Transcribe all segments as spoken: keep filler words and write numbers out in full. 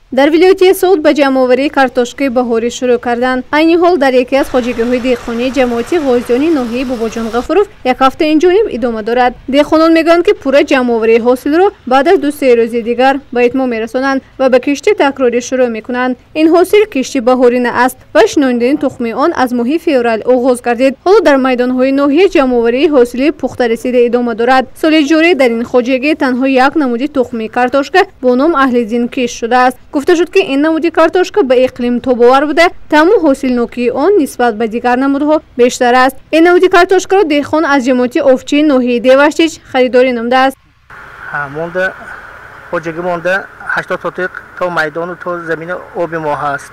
дар вилояти Суд ба ҷамъоварии картошкаи баҳорӣ шурӯъ карданд. айни ҳол дар яке аз хоҷагиҳои деҳқонии ҷамоати ғозиёни ноҳияи Бобоҷон Ғафуров як ҳафта инҷониб идома дорад. деҳқонон мегӯянд, ки пурра ҷамъоварии ҳосилро баъд аз ду се рӯзи дигар ба итмом мерасонанд ва ба кишти такрорӣ шурӯъ мекунанд. ин ҳосил кишти баҳорина аст ва шинонидани тухми он аз моҳи феврал оғоз гардид. ҳоло дар майдонҳои ноҳия ҷамъоварии ҳосили пухтарасида идома дорад. соли ҷорӣ дар ин хоҷагӣ танҳо як намуди тухми картошка бо ном Аҳлидин киш шудааст. гуфта шуд, ки ин намуди картошка ба иқлим тобовар буда, таъму ҳосилнокии он нисбат ба дигар намудҳо бештар аст. ин намуди картошкаро деҳқон аз ҷамоати овчии ноҳияи Деваштич харидорӣ намудааст. монда хоҷагӣ монда ҳаштод сотиқ то майдону то замини оби мо ҳаст.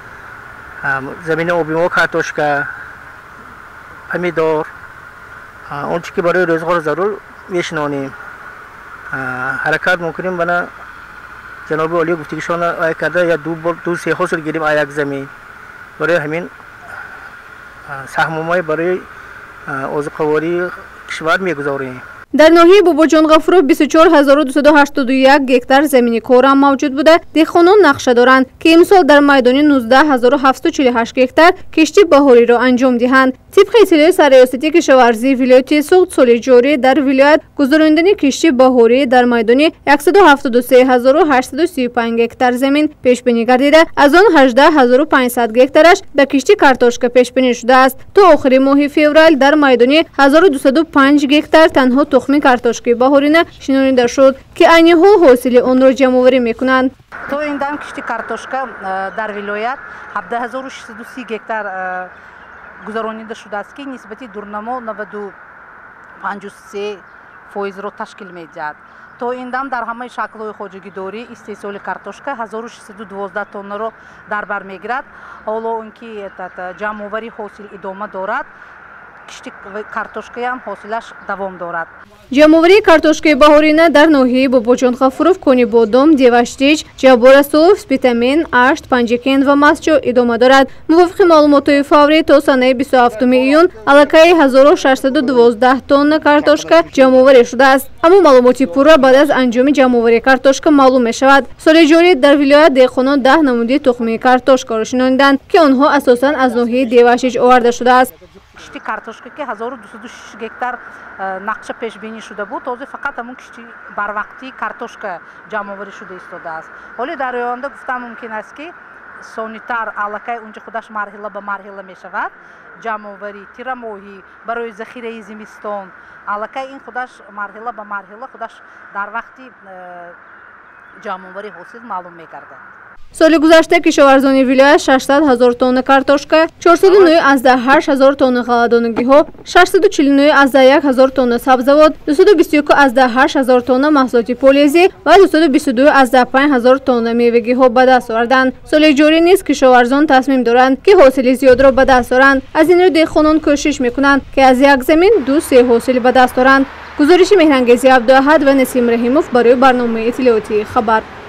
замини оби мо картошка, помидор, он чи ки барои рӯзғор зарур мешинонем. ҳаракат мекунем бана ҷаноби олӣ гуфтагишон ай карда я ду се ҳосил гирем а як замин. барои ҳамин саҳмумои барои озуқавории кишвар мегузорем. дар ноҳияи Бобоҷон Ғафуров бисту чор ҳазору дусаду ҳаштоду як гектар замини корам мавҷуд буда, деҳқонон нақша доранд, ки имсол дар майдони нуздаҳ ҳазору ҳафтсаду чилу ҳашт гектар кишти баҳориро анҷом диҳанд. тибқи иттилои сарриёсати кишоварзии вилояти Суд, соли ҷорӣ дар вилоят гузарондани кишти баҳорӣ дар майдони яксаду ҳафтоду се ҳазору ҳаштсаду сию панҷ гектар замин пешбинӣ гардида, аз он ҳаждаҳ ҳазору панҷсад гектараш ба кишти картошка пешбинӣ шудааст. то охири моҳи феврал дар майдони ҳазору дусаду панҷ гектар танҳо тухми картошкаи баҳорина шинонида шуд, ки айни ҳол ҳосили онро ҷамъоварӣ мекунанд. то ин дам кишти картошка дар вилоят ҳабдаҳ ҳазору шишсаду си гектар гузаронида шудааст, ки нисбати дурнамо наваду панҷу се фоизро ташкил медиҳад. то ин дам дар ҳамаи шаклҳои хоҷагидорӣ истеҳсоли картошка ҳазору шишсаду дувоздаҳ тоннаро дар бар мегирад. ҳоло он ки ҷамъоварии ҳосил идома дорад, кишти картошкаям ҳосилаш давом дорад. ҷамъоварии картошкаи баҳорина дар ноҳияи Бобоҷон Ғафуров, Кони Бодом, Деваштич, Ҷабборасулов, Спитамен, Ашт, Панҷакен ва Масҷо идома дорад. мувофиқи маълумотҳои фаврӣ, то санаи бисту ҳафтуми июн аллакай ҳазору шашсаду дувоздаҳ тонна картошка ҷамъоварӣ шудааст. аммо маълумоти пурра баъд аз анҷоми ҷамъоварии картошка маълум мешавад. соли ҷорӣ дар вилоят деҳқонон даҳ намуди тухми картошкаро шинониданд, ки онҳо асосан аз ноҳияи Деваштич оварда шудааст. кишти картошка ки ҳазору дусаду шиш гектар нақша пешбинӣ шуда буд, ҳозир фақат ҳамун кишти барвақтии картошка ҷамъоварӣ шуда истодааст. ҳоли дар оянда гуфтан мумкин аст, ки сонитар аллакай унҷа худаш марҳила ба марҳила мешавад. ҷамъоварӣ тира моҳӣ барои захираи зимистон аллакай ин худаш марҳила ба марҳила худаш дар вақти ҷамъоварии ҳосил маълум мегардад. соли гузашта кишоварзони вилоят шашсад ҳазор тонна картошка, чорсаду нӯ азда ҳашт ҳазор тонна ғалладонагиҳо, шашсаду чилу нӯ азда як ҳазор тонна сабзавот, дусаду бисту яку азда ҳашт ҳазор тонна маҳсулоти полезӣ ва дусаду бисту ду азда панҷ ҳазор тонна мевагиҳо ба даст оварданд. соли ҷорӣ низ кишоварзон тасмим доранд, ки ҳосили зиёдро ба даст оранд. аз ин рӯ деҳқонон кӯшиш мекунанд, ки аз як замин ду се ҳосил ба даст оранд. гузориши Меҳрангези Абдуаҳад ва Насим Раҳимов барои барномаи иттилоотии Хабар.